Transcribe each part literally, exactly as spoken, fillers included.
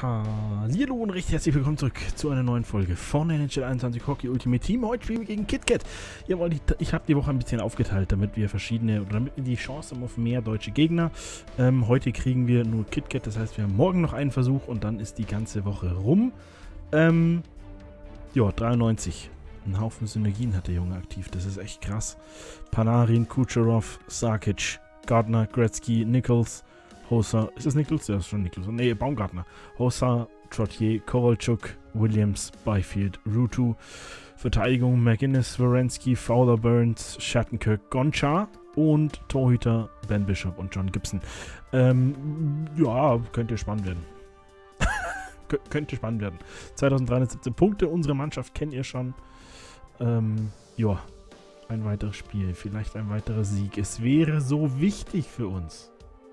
Hallo und recht herzlich willkommen zurück zu einer neuen Folge von N H L einundzwanzig Hockey Ultimate Team. Heute spielen wir gegen KitKat. Ja, ich habe die Woche ein bisschen aufgeteilt, damit wir verschiedene, oder damit wir die Chance haben auf mehr deutsche Gegner. Ähm, heute kriegen wir nur KitKat, das heißt wir haben morgen noch einen Versuch und dann ist die ganze Woche rum. Ähm, ja, dreiundneunzig. Ein Haufen Synergien hat der Junge aktiv, das ist echt krass. Panarin, Kucherov, Sarkic, Gardner, Gretzky, Nichols, Hossa, ist das Nichols? Ja, ist schon Nichols. Nee, Baumgartner. Hossa, Trottier, Kowalchuk, Williams, Byfield, Ruutu. Verteidigung McInnes, Werenski, Fowler, Burns, Shattenkirk, Gonchar und Torhüter Ben Bishop und John Gibson. Ähm, ja, könnte spannend werden. könnte spannend werden. zweitausenddreihundertsiebzehn Punkte, unsere Mannschaft kennt ihr schon. Ähm, ja, ein weiteres Spiel, vielleicht ein weiterer Sieg. Es wäre so wichtig für uns,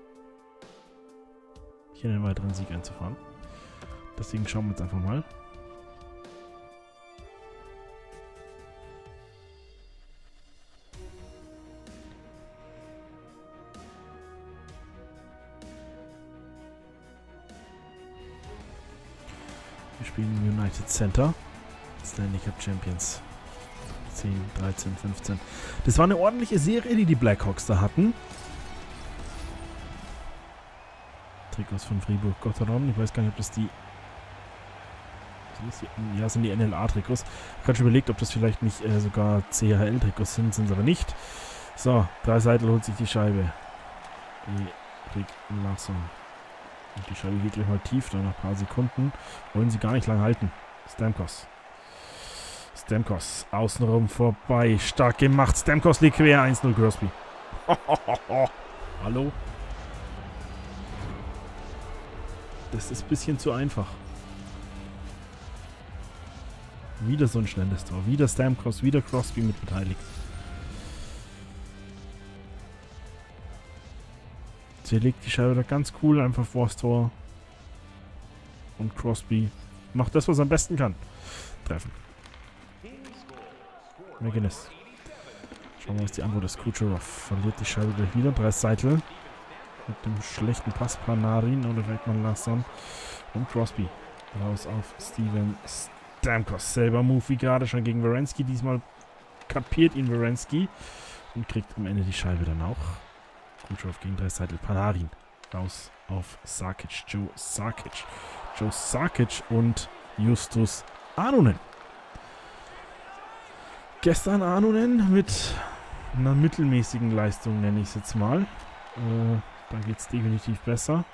hier einen weiteren Sieg einzufahren. Deswegen schauen wir jetzt einfach mal. Wir spielen United Center. Stanley Cup Champions. zehn, dreizehn, fünfzehn. Das war eine ordentliche Serie, die die Blackhawks da hatten. Trikots von Fribourg Gotteron. Ich weiß gar nicht, ob das die... Ja, sind die N L A-Trikots. Ich habe gerade schon überlegt, ob das vielleicht nicht äh, sogar C H L-Trikots sind, sind es aber nicht. So, Dreiseitel holt sich die Scheibe. Erik Larsson. Und die Scheibe geht gleich mal tief, dann nach ein paar Sekunden. Wollen sie gar nicht lang halten. Stamkos. Stamkos. Außenrum vorbei. Stark gemacht. Stamkos liegt quer. eins null Crosby. Hallo? Das ist ein bisschen zu einfach. Wieder so ein schnelles Tor. Wieder Stamkos, wieder Crosby mit beteiligt. Sie legt die Scheibe da ganz cool einfach vors Tor. Und Crosby macht das, was er am besten kann. Treffen. McInnes. Schauen wir mal, was die Antwort ist. Kucherov verliert die Scheibe gleich wieder. Dreiseitel. Mit dem schlechten Pass Panarin oder Weltmann Larsson und Crosby. Raus auf Steven Stamkos. Selber Move wie gerade schon gegen Werenski. Diesmal kapiert ihn Werenski und kriegt am Ende die Scheibe dann auch. Kucherov gegen Dreiseitel. Panarin. Raus auf Sarkic. Joe Sarkic. Joe Sarkic und Justus Anonen. Gestern Anonen mit einer mittelmäßigen Leistung, nenne ich es jetzt mal. Äh, Da geht es definitiv besser.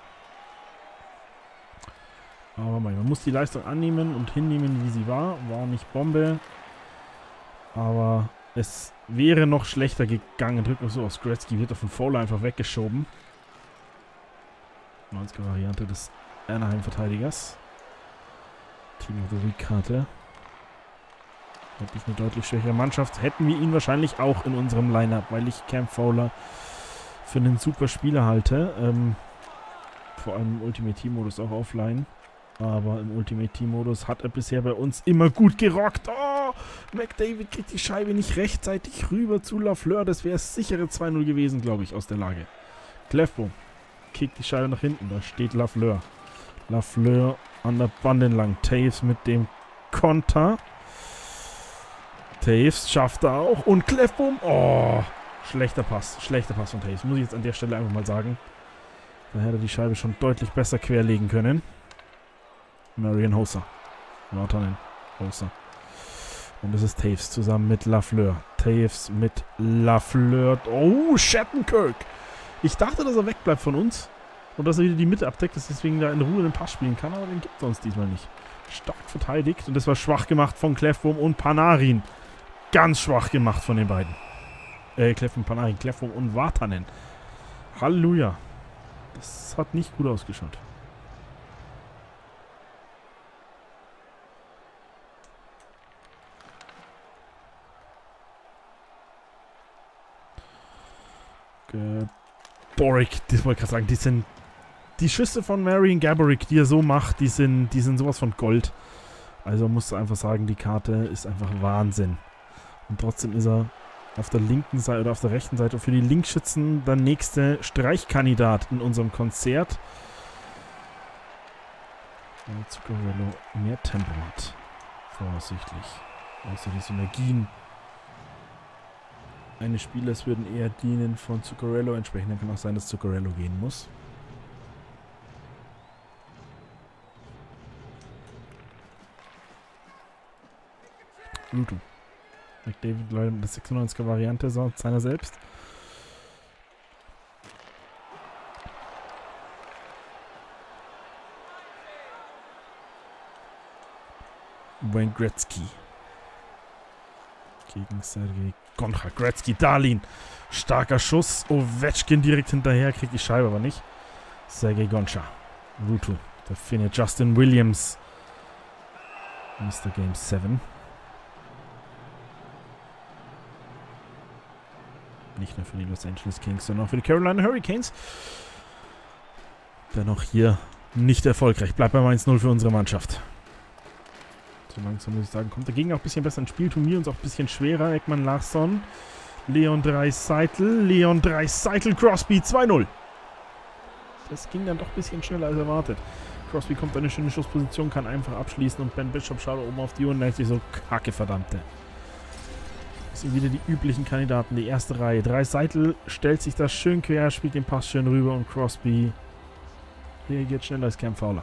Aber man muss die Leistung annehmen und hinnehmen, wie sie war. War nicht Bombe. Aber es wäre noch schlechter gegangen. Drücken wir so aus. Gretzky wird auf den Fowler einfach weggeschoben. neunziger Variante des Anaheim-Verteidigers. Team of the Week-Karte. Wirklich eine deutlich schwächere Mannschaft. Hätten wir ihn wahrscheinlich auch in unserem Line-Up, weil ich Cam Fowler für einen super Spieler halte. Ähm, vor allem im Ultimate Team Modus auch offline. Aber im Ultimate Team Modus hat er bisher bei uns immer gut gerockt. Oh, McDavid kriegt die Scheibe nicht rechtzeitig rüber zu Lafleur. Das wäre sichere zwei null gewesen, glaube ich, aus der Lage. Clefbaum kickt die Scheibe nach hinten. Da steht Lafleur. Lafleur an der Bande entlang. Taves mit dem Konter. Taves schafft er auch. Und Clefbaum. Oh, schlechter Pass. Schlechter Pass von Taves. Muss ich jetzt an der Stelle einfach mal sagen. Da hätte er die Scheibe schon deutlich besser querlegen können. Marian Hossa. Wartanen. Hossa. Und das ist Taves zusammen mit Lafleur. Taves mit Lafleur. Oh, Shattenkirk. Ich dachte, dass er wegbleibt von uns. Und dass er wieder die Mitte abdeckt, dass deswegen da in Ruhe den Pass spielen kann. Aber den gibt es uns diesmal nicht. Stark verteidigt. Und das war schwach gemacht von Clefbaum und Panarin. Ganz schwach gemacht von den beiden. Äh, Clefbaum, Panarin, Clefbaum und Wartanen. Halleluja. Das hat nicht gut ausgeschaut. Gaborik, das wollte ich gerade sagen, die sind... Die Schüsse von Marian Gaborik, die er so macht, die sind, die sind sowas von Gold. Also musst du einfach sagen, die Karte ist einfach Wahnsinn. Und trotzdem ist er auf der linken Seite oder auf der rechten Seite für die Linkschützen der nächste Streichkandidat in unserem Konzert. Weil Zuccarello mehr Tempo hat. Voraussichtlich. Also die Synergien eines Spielers würden eher dienen von Zuccarello. Entsprechend dann kann auch sein, dass Zuccarello gehen muss. Ruto. McDavid leider mit der sechsundneunziger Variante seiner selbst. Wayne Gretzky. Gegen Sergei Gonchar. Gretzky, Dahlin. Starker Schuss. Ovechkin direkt hinterher. Kriegt die Scheibe aber nicht. Sergei Gonchar. Ruto. Der Finne. Justin Williams. Mister Game sieben. Nicht nur für die Los Angeles Kings, sondern auch für die Carolina Hurricanes. Dennoch hier nicht erfolgreich. Bleibt bei eins null für unsere Mannschaft. So langsam muss ich sagen, kommt der Gegner auch ein bisschen besser ins Spiel. Turnier uns auch ein bisschen schwerer. Ekman Larsson. Leon Draisaitl. Leon Draisaitl. Crosby zwei null. Das ging dann doch ein bisschen schneller als erwartet. Crosby kommt in eine schöne Schussposition, kann einfach abschließen und Ben Bishop schaut oben auf die Uhr und denkt sich so, Kacke, verdammte. Das sind wieder die üblichen Kandidaten, die erste Reihe. Draisaitl stellt sich das schön quer, spielt den Pass schön rüber und Crosby reagiert schneller als Cam Fowler.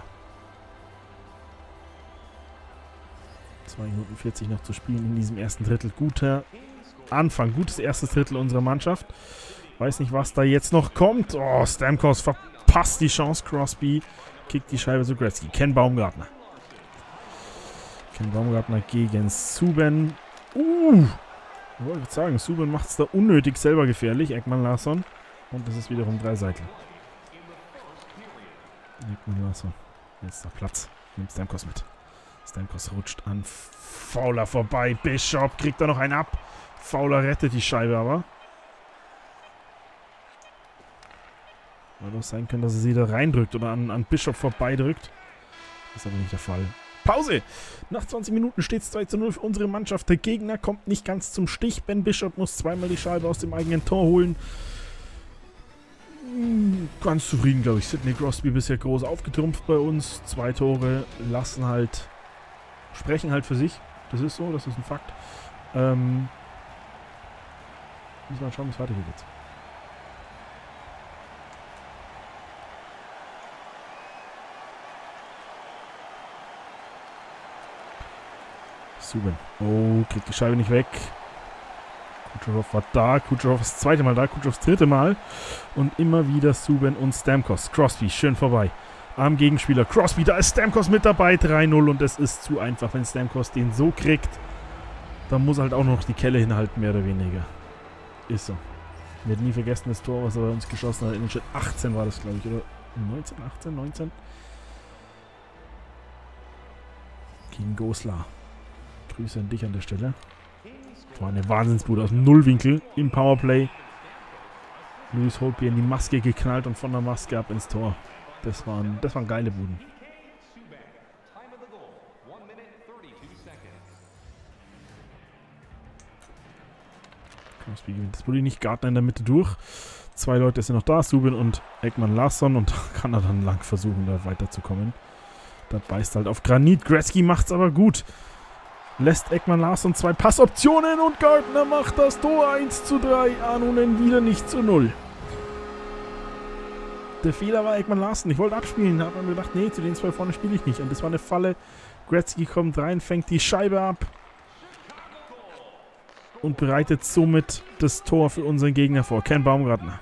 zwei Minuten vierzig noch zu spielen in diesem ersten Drittel. Guter Anfang, gutes erstes Drittel unserer Mannschaft. Weiß nicht, was da jetzt noch kommt. Oh, Stamkos verpasst die Chance. Crosby kickt die Scheibe zu Gretzky. Ken Baumgartner. Ken Baumgartner gegen Subban. Uh, ich wollte sagen, Subban macht es da unnötig selber gefährlich. Ekman Larsson. Und das ist wiederum Draisaitl. Ekman Larsson. Jetzt der Platz. Nimmt Stamkos mit. Stamkos rutscht an Fowler vorbei. Bishop kriegt da noch einen ab. Fowler rettet die Scheibe aber. Würde auch sein können, dass er sie da reindrückt oder an, an Bishop vorbeidrückt. Das ist aber nicht der Fall. Pause! Nach zwanzig Minuten steht es zwei zu null für unsere Mannschaft. Der Gegner kommt nicht ganz zum Stich. Ben Bishop muss zweimal die Scheibe aus dem eigenen Tor holen. Ganz zufrieden, glaube ich. Sidney Crosby bisher groß aufgetrumpft bei uns. Zwei Tore lassen halt, sprechen halt für sich. Das ist so, das ist ein Fakt. Ähm, müssen wir mal schauen, wie es weitergeht jetzt. Subban. Oh, kriegt die Scheibe nicht weg. Kucherov war da. Kucherov das zweite Mal da. Kucherov das dritte Mal. Und immer wieder Subban und Stamkos. Crosby, schön vorbei. Am Gegenspieler. Crosby, da ist Stamkos mit dabei. drei null und es ist zu einfach, wenn Stamkos den so kriegt. Dann muss er halt auch noch die Kelle hinhalten, mehr oder weniger. Ist so. Wir werden nie vergessen, das Tor, was er bei uns geschossen hat. In den Schritt achtzehn war das, glaube ich. Oder neunzehn, achtzehn, neunzehn? Gegen Goslar. Grüße an dich an der Stelle. War eine Wahnsinnsbude aus dem Nullwinkel im Powerplay. Louis Holtby in die Maske geknallt und von der Maske ab ins Tor. Das waren, das waren geile Buden. Crosby gewinnt das Bulli nicht. Gardner in der Mitte durch. Zwei Leute sind noch da. Subban und Ekman Larsson. Und da kann er dann lang versuchen, da weiterzukommen. Da beißt halt auf Granit. Gretzky macht's aber gut. Lässt Ekman Larsson zwei Passoptionen und Gardner macht das Tor eins zu drei. Anonen wieder nicht zu null. Der Fehler war Ekman Larsson. Ich wollte abspielen, habe mir gedacht, nee, zu den zwei vorne spiele ich nicht. Und das war eine Falle. Gretzky kommt rein, fängt die Scheibe ab. Und bereitet somit das Tor für unseren Gegner vor. Ken Baumgartner.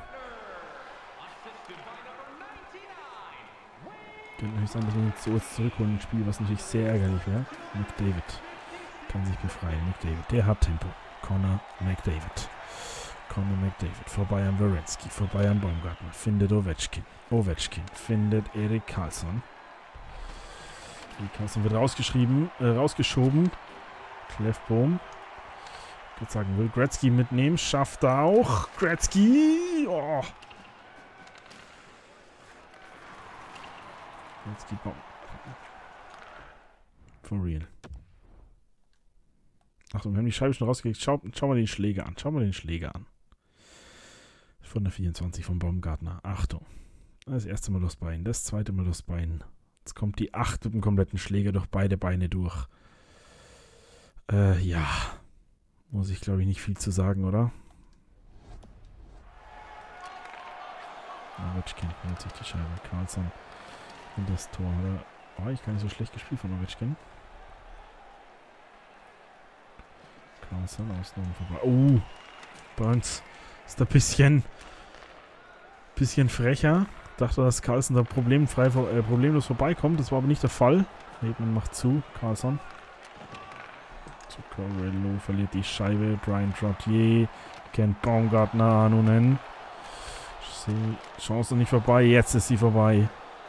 Könnte natürlich sein, dass wir uns so jetzt zurückholen im Spiel, was natürlich sehr ärgerlich wäre. McDavid kann sich befreien. McDavid, der hat Tempo. Connor McDavid. Connor McDavid. Vorbei an Werenski. Vorbei an Baumgartner. Findet Ovechkin. Ovechkin. Findet Erik Karlsson. Erik Karlsson wird rausgeschrieben, äh, rausgeschoben. Clefbaum. Ich würde sagen, will Gretzky mitnehmen. Schafft er auch. Gretzky. Oh. Gretzky. Baum. For real. Achtung, wir haben die Scheibe schon rausgekriegt. Schau, schau mal den Schläger an. Schau mal den Schläger an. Von der vierundzwanzig vom Baumgartner. Achtung. Das erste Mal das Bein. Das zweite Mal das Bein. Jetzt kommt die acht mit dem kompletten Schläger durch beide Beine durch. Äh, ja. Muss ich, glaube ich, nicht viel zu sagen, oder? Ovechkin holt sich die Scheibe. Karlsson in das Tor. War eigentlich gar nicht so schlecht gespielt von Ovechkin. Karlsson außen vorbei. Oh, Burns ist ein bisschen, bisschen frecher. Dachte, dass Karlsson da problemfrei, äh, problemlos vorbeikommt. Das war aber nicht der Fall. Hebmann macht zu. Karlsson. Zuccarello verliert die Scheibe. Brian Trottier kennt Baumgartner Anunen. Chance nicht vorbei. Jetzt ist sie vorbei.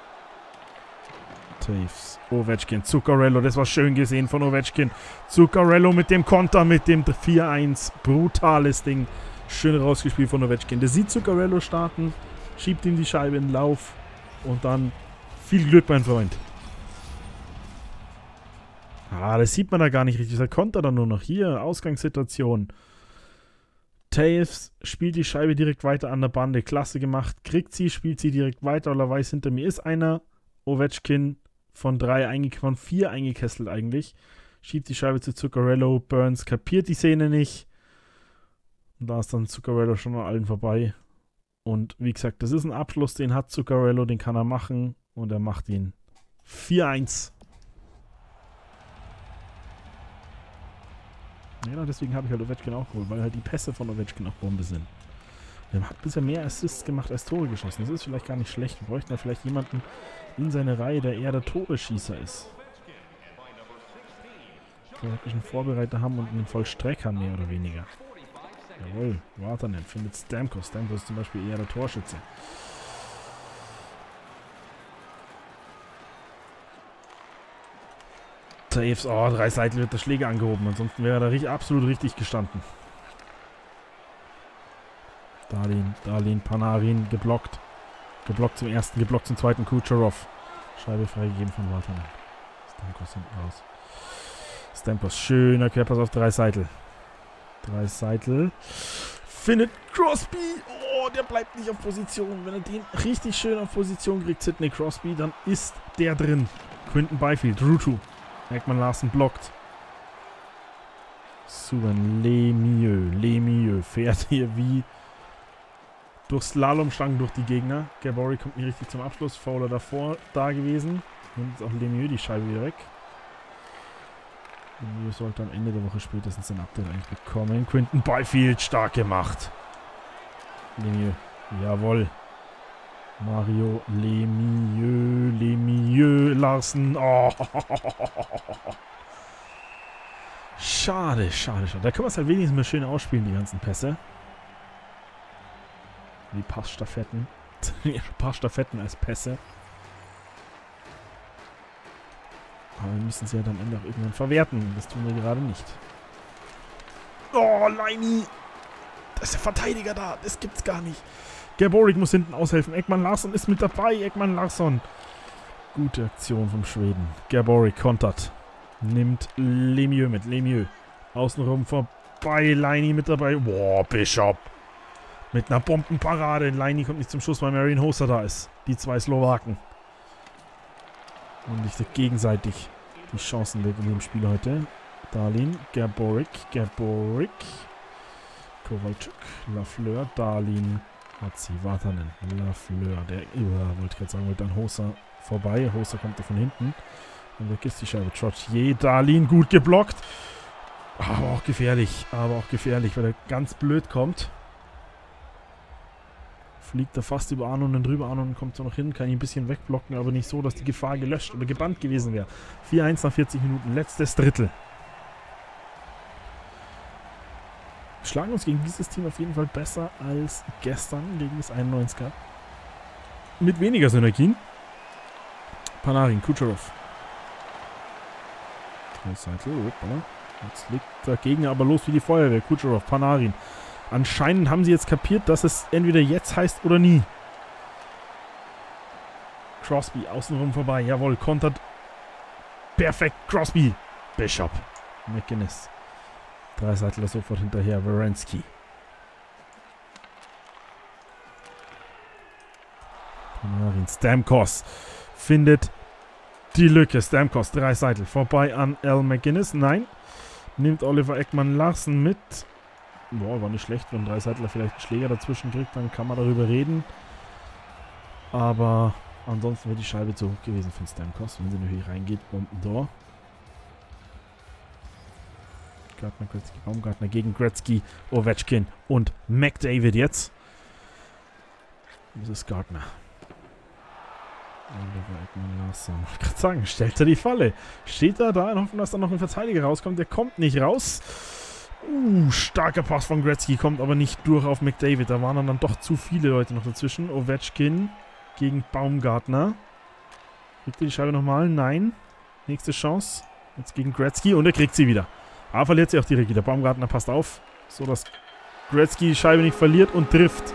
Taves. Ovechkin. Zuccarello. Das war schön gesehen von Ovechkin. Zuccarello mit dem Konter, mit dem vier eins. Brutales Ding. Schön rausgespielt von Ovechkin. Der sieht Zuccarello starten. Schiebt ihm die Scheibe in den Lauf. Und dann viel Glück, mein Freund. Ah, das sieht man da gar nicht richtig. Der Konter dann nur noch. Hier, Ausgangssituation. Taves spielt die Scheibe direkt weiter an der Bande. Klasse gemacht. Kriegt sie, spielt sie direkt weiter. Oder weiß, hinter mir ist einer. Ovechkin von drei, von vier eingekesselt eigentlich. Schiebt die Scheibe zu Zuccarello. Burns kapiert die Szene nicht. Und da ist dann Zuccarello schon an allen vorbei. Und wie gesagt, das ist ein Abschluss, den hat Zuccarello, den kann er machen. Und er macht ihn. vier eins. Ja, deswegen habe ich halt Ovechkin auch geholt, weil halt die Pässe von Ovechkin auch Bombe sind. Er hat bisher mehr Assists gemacht als Tore geschossen. Das ist vielleicht gar nicht schlecht. Wir bräuchten ja vielleicht jemanden in seiner Reihe, der eher der Tore-Schießer ist. Wir wirklich einen Vorbereiter haben und einen Vollstrecker mehr oder weniger. Jawohl, Vatanen findet Stamkos. Stamkos ist zum Beispiel eher der Torschütze. Taves, oh, drei Seiten wird der Schläger angehoben. Ansonsten wäre er da richtig, absolut richtig gestanden. Dahlin, Dahlin, Panarin, geblockt. Geblockt zum ersten, geblockt zum zweiten, Kucherov. Scheibe freigegeben von Vatanen. Stamkos hinten raus. Stamkos, schöner Querpass auf drei Seiten. Drei Seiten. Findet Crosby. Oh, der bleibt nicht auf Position. Wenn er den richtig schön auf Position kriegt, Sidney Crosby, dann ist der drin. Quinton Byfield, Ruutu. Ekman Larsen blockt. Souven Lemieux. Lemieux fährt hier wie durch Slalomstangen durch die Gegner. Gaborik kommt nicht richtig zum Abschluss. Fowler davor da gewesen. Nimmt jetzt auch Lemieux die Scheibe wieder weg. Lemieux sollte am Ende der Woche spätestens ein Update eigentlich bekommen. Quinton Byfield stark gemacht. Lemieux. Jawohl. Mario Lemieux, Lemieux, Larsen. Oh. Schade, schade, schade. Da können wir es halt wenigstens mal schön ausspielen, die ganzen Pässe. Die Passstaffetten. Passstaffetten als Pässe. Aber wir müssen sie ja dann am Ende auch irgendwann verwerten. Das tun wir gerade nicht. Oh, Leini. Da ist der Verteidiger da. Das gibt's gar nicht. Gaborik muss hinten aushelfen. Ekman Larsson ist mit dabei. Ekman Larsson. Gute Aktion vom Schweden. Gaborik kontert. Nimmt Lemieux mit. Lemieux. Außenrum vorbei. Leini mit dabei. Boah, Bishop. Mit einer Bombenparade. Leini kommt nicht zum Schuss, weil Marian Hossa da ist. Die zwei Slowaken. Und nicht gegenseitig die Chancen weg in dem Spiel heute. Dahlin, Gaborik, Gaborik. Kowalczyk, Lafleur, Dahlin. Hat sie, Vatanen, Lafleur, der, ja, wollte ich gerade sagen, wollte an Hossa vorbei. Hossa kommt da von hinten. Und weg ist die Scheibe. Trottier, Dahlin, gut geblockt. Aber auch gefährlich, aber auch gefährlich, weil er ganz blöd kommt. Fliegt er fast über Arnonen drüber. Arnonen kommt so noch hin, kann ihn ein bisschen wegblocken, aber nicht so, dass die Gefahr gelöscht oder gebannt gewesen wäre. vier eins nach vierzig Minuten, letztes Drittel. Wir schlagen uns gegen dieses Team auf jeden Fall besser als gestern gegen das einundneunziger. Mit weniger Synergien. Panarin, Kucherov. Jetzt legt der Gegner aber los wie die Feuerwehr. Kucherov, Panarin. Anscheinend haben sie jetzt kapiert, dass es entweder jetzt heißt oder nie. Crosby, außenrum vorbei. Jawohl, kontert. Perfekt, Crosby. Bishop. McInnes. Dreiseitler sofort hinterher. Werenski. Panarin. Stamkos findet die Lücke. Stamkos, Dreisaitl, vorbei an Al MacInnis. Nein. Nimmt Oliver Ekman-Larsson mit. Boah, war nicht schlecht, wenn Dreisaitl vielleicht einen Schläger dazwischen kriegt, dann kann man darüber reden. Aber ansonsten wäre die Scheibe zu hoch gewesen von Stamkos, wenn sie natürlich reingeht. Bombentor. Gardner, Gretzky, Baumgartner gegen Gretzky, Ovechkin und McDavid jetzt. Das ist Gardner. Oliver Ekman-Larsson. Ich kann sagen, stellt er die Falle. Steht er da und hoffen, dass da noch ein Verteidiger rauskommt. Der kommt nicht raus. Uh, starker Pass von Gretzky, kommt aber nicht durch auf McDavid. Da waren dann doch zu viele Leute noch dazwischen. Ovechkin gegen Baumgartner. Kriegt er die Scheibe nochmal? Nein. Nächste Chance. Jetzt gegen Gretzky und er kriegt sie wieder. Aber verliert sie auch direkt wieder. Baumgartner passt auf, so dass Gretzky die Scheibe nicht verliert und trifft.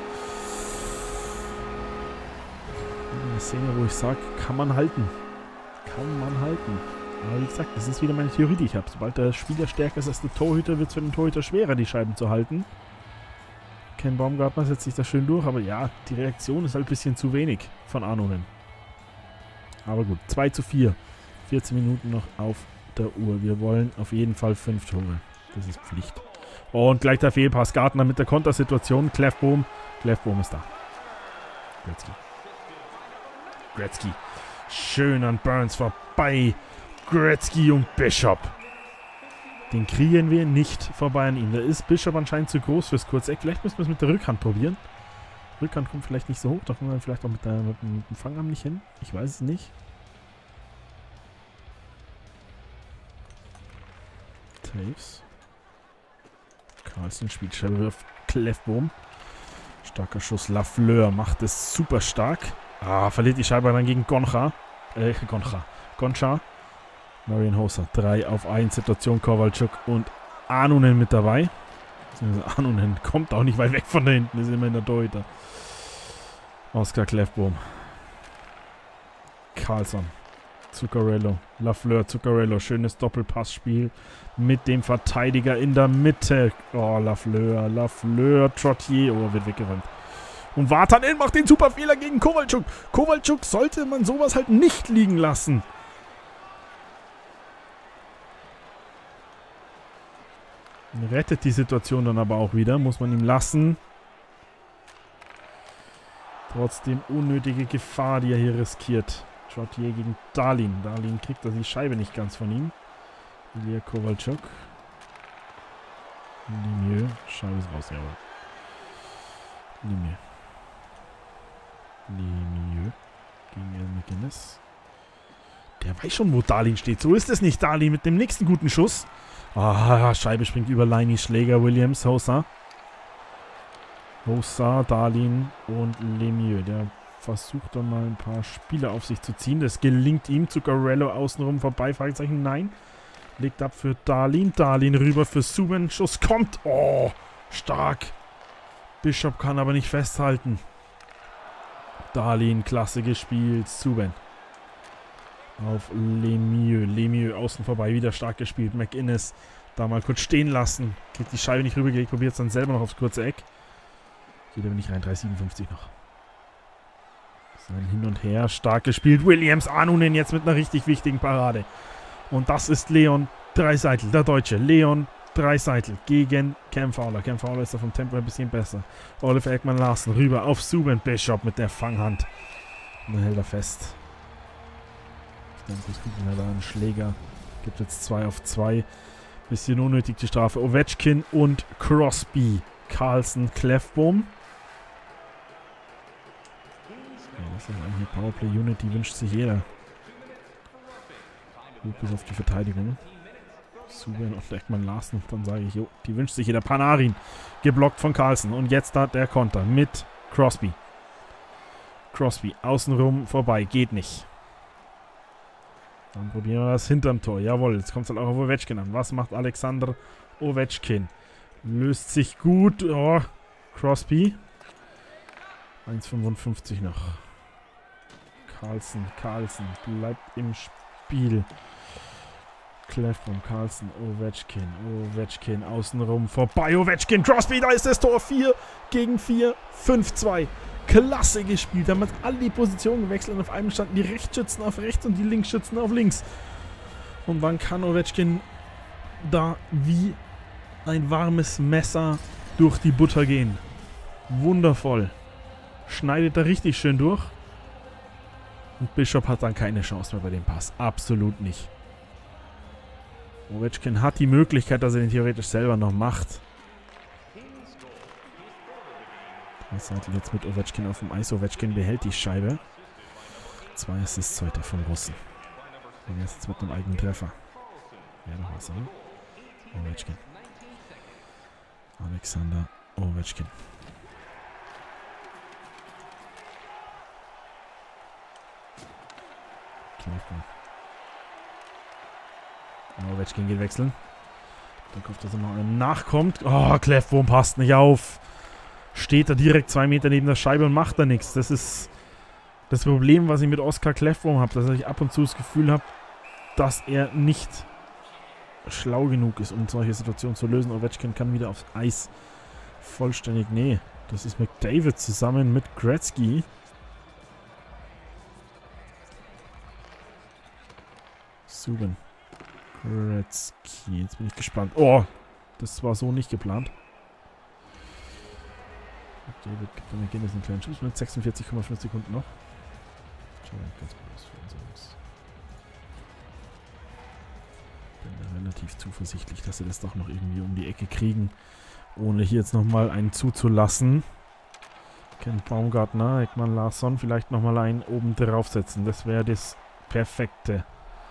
Eine Szene, wo ich sage, kann man halten. Kann man halten. Aber wie gesagt, das ist wieder meine Theorie, die ich habe. Sobald der Spieler stärker ist als der Torhüter, wird es für den Torhüter schwerer, die Scheiben zu halten. Ken Baumgartner setzt sich da schön durch, aber ja, die Reaktion ist halt ein bisschen zu wenig von Arnonen. Aber gut, zwei zu vier. vierzehn Minuten noch auf der Uhr. Wir wollen auf jeden Fall fünf Tore. Das ist Pflicht. Und gleich der Fehlpass. Gardner mit der Kontersituation. Clefbaum. Clefbaum ist da. Gretzky. Gretzky. Schön an Burns vorbei. Gretzky und Bishop. Den kriegen wir nicht vorbei an ihm. Da ist Bishop anscheinend zu groß fürs Kurzeck. Vielleicht müssen wir es mit der Rückhand probieren. Rückhand kommt vielleicht nicht so hoch. Da kommen wir vielleicht auch mit, der, mit dem Fangarm nicht hin. Ich weiß es nicht. Taves. Carlson spielt Scheibe auf Clefbaum. Starker Schuss. Lafleur macht es super stark. Ah, verliert die Scheibe dann gegen Goncha. Äh, Goncha. Goncha. Marian Hossa. drei auf eins Situation. Kowalczuk und Arnonen mit dabei. Arnonen kommt auch nicht weit weg von da hinten. Ist immer in der Torhüter. Oskar Clefbaum. Carlson. Zuccarello. Lafleur, Zuccarello. Schönes Doppelpassspiel mit dem Verteidiger in der Mitte. Oh, Lafleur, Lafleur, Trottier. Oh, wird weggeräumt. Und Vatanen macht den super Fehler gegen Kowalczuk. Kowalczuk sollte man sowas halt nicht liegen lassen. Rettet die Situation dann aber auch wieder. Muss man ihm lassen. Trotzdem unnötige Gefahr, die er hier riskiert. Trottier gegen Dahlin. Dahlin kriegt er die Scheibe nicht ganz von ihm. Ilya Kowalczuk. Lemieux. Scheibe ist raus, jawohl. Lemieux. Lemieux. Gegen Al MacInnis. Der weiß schon, wo Dahlin steht. So ist es nicht. Dahlin mit dem nächsten guten Schuss. Ah, Scheibe springt über Liney, Schläger, Williams, Hossa. Hossa, Dahlin und Lemieux. Der versucht dann mal ein paar Spieler auf sich zu ziehen. Das gelingt ihm. Zuccarello außenrum vorbei. Fragezeichen, nein. Legt ab für Dahlin. Dahlin rüber für Subban. Schuss kommt. Oh, stark. Bishop kann aber nicht festhalten. Dahlin, klasse gespielt. Subban. Auf Lemieux. Lemieux außen vorbei. Wieder stark gespielt. MacInnis da mal kurz stehen lassen. Kriegt die Scheibe nicht rübergelegt. Probiert es dann selber noch aufs kurze Eck. Geht aber nicht rein. drei siebenundfünfzig noch. Sein Hin und Her. Stark gespielt. Williams Arnonen jetzt mit einer richtig wichtigen Parade. Und das ist Leon Draisaitl, der Deutsche. Leon Draisaitl gegen Cam Fowler. Cam Fowler ist da vom Tempo ein bisschen besser. Oliver Ekman-Larsson rüber auf Subban. Bishop mit der Fanghand. Und dann hält er fest. Stamkos kriegt ihn da einen Schläger. Gibt jetzt zwei auf zwei. Bisschen unnötig die Strafe. Ovechkin und Crosby. Carlson, Clefbaum. Ja, das ist eigentlich eine Powerplay-Unit, die wünscht sich jeder. Gut, bis auf die Verteidigung. Subban und Ekman-Larsson. Dann sage ich, jo, die wünscht sich jeder. Panarin geblockt von Carlson. Und jetzt da der Konter mit Crosby. Crosby außenrum vorbei. Geht nicht. Dann probieren wir das hinterm Tor. Jawohl, jetzt kommt es halt auch auf Ovechkin an. Was macht Alexander Ovechkin? Löst sich gut. Oh, Crosby. eins fünfundfünfzig noch. Carlson, Carlson bleibt im Spiel. Clefbaum, Carlson, Ovechkin, Ovechkin außenrum vorbei. Ovechkin, Crosby, da ist das Tor. vier gegen vier, fünf zwei. klasse gespielt. Haben jetzt alle die Position gewechselt und auf einmal standen die Rechtsschützen auf rechts und die Linksschützen auf links. Und dann kann Ovechkin da wie ein warmes Messer durch die Butter gehen. Wundervoll. Schneidet da richtig schön durch. Und Bishop hat dann keine Chance mehr bei dem Pass. Absolut nicht. Ovechkin hat die Möglichkeit, dass er den theoretisch selber noch macht. Das hat jetzt mit Ovechkin auf dem Eis. Ovechkin behält die Scheibe. Zwei Assists heute vom Russen. Und er ist jetzt mit einem eigenen Treffer. Ja, noch was, oder? Ovechkin. Alexander Ovechkin. Ovechkin geht wechseln. Dann hofft, dass er noch einen nachkommt. Oh, Clefbaum passt nicht auf. Steht da direkt zwei Meter neben der Scheibe und macht da nichts. Das ist das Problem, was ich mit Oskar Clefbaum habe. Dass ich ab und zu das Gefühl habe, dass er nicht schlau genug ist, um solche Situationen zu lösen. Ovechkin kann wieder aufs Eis vollständig. Nee, das ist McDavid zusammen mit Gretzky. Subban. Gretzky. Jetzt bin ich gespannt. Oh, das war so nicht geplant. David gibt dem Ergebnis einen kleinen Schuss mit sechsundvierzig Komma fünf Sekunden noch. Schauen wir ganz gut aus für uns Jungs. Bin da relativ zuversichtlich, dass sie das doch noch irgendwie um die Ecke kriegen, ohne hier jetzt nochmal einen zuzulassen. Ken Baumgartner, Ekman Larsson vielleicht nochmal einen oben draufsetzen. Das wäre das Perfekte.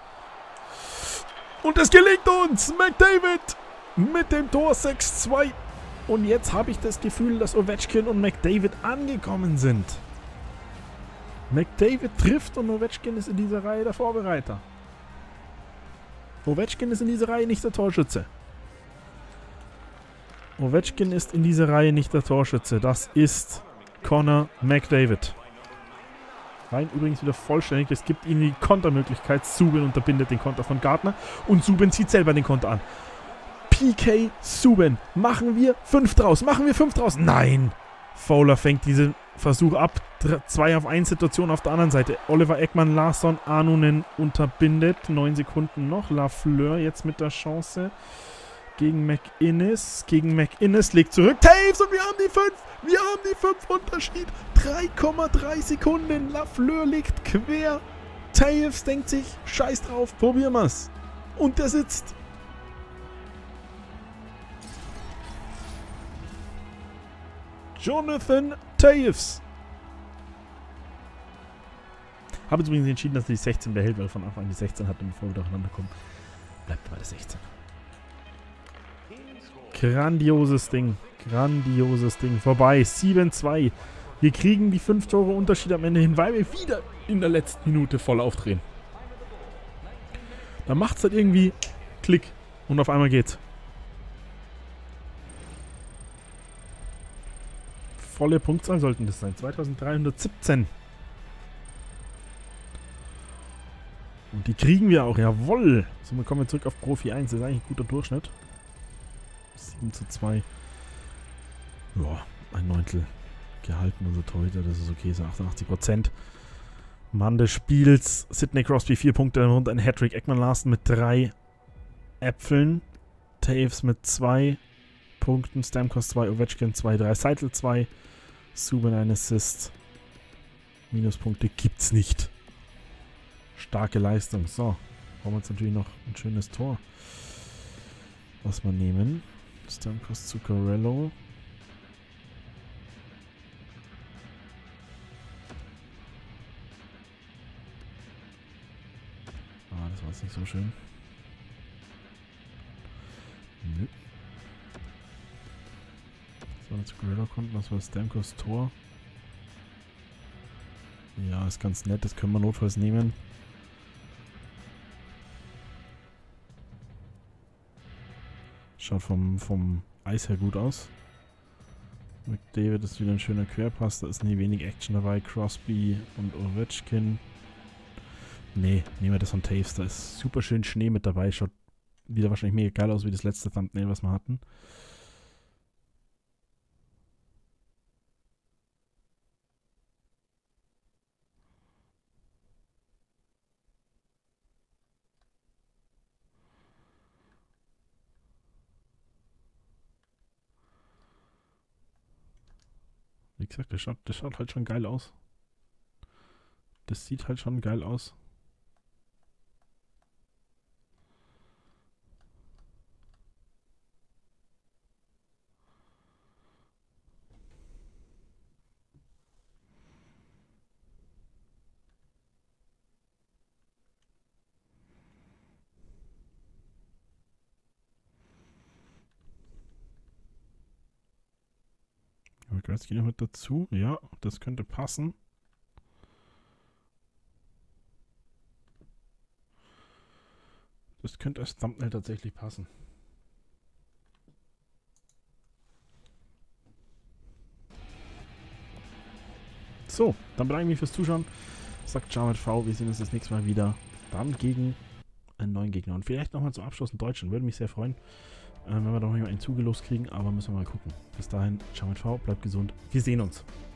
Und es gelingt uns! McDavid mit dem Tor sechs zwei. Und jetzt habe ich das Gefühl, dass Ovechkin und McDavid angekommen sind. McDavid trifft und Ovechkin ist in dieser Reihe der Vorbereiter. Ovechkin ist in dieser Reihe nicht der Torschütze. Ovechkin ist in dieser Reihe nicht der Torschütze. Das ist Connor McDavid. Rein übrigens wieder vollständig. Das gibt ihm die Kontermöglichkeit. Subban unterbindet den Konter von Gardner. Und Subban zieht selber den Konter an. P K Subban. Machen wir fünf draus. Machen wir fünf draus. Nein. Fowler fängt diesen Versuch ab. zwei auf eins Situation auf der anderen Seite. Oliver Ekman Larsson Arnunen unterbindet. neun Sekunden noch. Lafleur jetzt mit der Chance. Gegen McInnes. Gegen McInnes. Legt zurück. Taves und wir haben die fünf. Wir haben die fünf Unterschied. drei Komma drei Sekunden. Lafleur liegt quer. Taves denkt sich, scheiß drauf, probieren wir's. Und der sitzt. Jonathan Taves. Habe jetzt übrigens entschieden, dass er die sechzehn behält, weil von Anfang an die sechzehn hat, bevor wir durcheinander kommen. Bleibt bei der sechzehn. Grandioses Ding. Grandioses Ding. Vorbei. sieben zwei. Wir kriegen die fünf Tore Unterschied am Ende hin, weil wir wieder in der letzten Minute voll aufdrehen. Da macht es halt irgendwie Klick und auf einmal geht's. Volle Punktzahl sollten das sein. zweitausenddreihundertsiebzehn. Und die kriegen wir auch. Jawohl. So, wir kommen zurück auf Profi eins. Das ist eigentlich ein guter Durchschnitt. sieben zu zwei. Ja, ein Neuntel gehalten. Unser Torhüter, das ist okay. So achtundachtzig Prozent. Mann des Spiels. Sidney Crosby vier Punkte und ein Hattrick. Ekman Larsson mit drei Äpfeln. Taves mit zwei Punkten. Stamkos zwei. Ovechkin zwei. drei. Seidel zwei. Subban ein Assist. Minuspunkte gibt's nicht. Starke Leistung. So. Brauchen wir jetzt natürlich noch ein schönes Tor. Was wir nehmen. Stamkos Zuccarello. Ah, das war jetzt nicht so schön. Nö. Das war Zuccarello konnten. Das war Stamkos Tor. Ja, ist ganz nett. Das können wir notfalls nehmen. Schaut vom, vom Eis her gut aus. McDavid ist wieder ein schöner Querpass. Da ist nie wenig Action dabei. Crosby und Ovechkin. Nee, nehmen wir das von Taves. Da ist super schön Schnee mit dabei. Schaut wieder wahrscheinlich mega geil aus wie das letzte Thumbnail, was wir hatten. Wie gesagt, das schaut, das schaut halt schon geil aus. Das sieht halt schon geil aus. Aber Gretzky noch mit dazu. Ja, das könnte passen. Das könnte als Thumbnail tatsächlich passen. So, dann bedanke ich mich fürs Zuschauen. Sagt ciao mit V. Wir sehen uns das nächste Mal wieder. Dann gegen einen neuen Gegner. Und vielleicht nochmal zum Abschluss einen Deutschen. Würde mich sehr freuen, äh, wenn wir doch noch mal einen zugelost kriegen. Aber müssen wir mal gucken. Bis dahin, ciao mit V. Bleibt gesund. Wir sehen uns.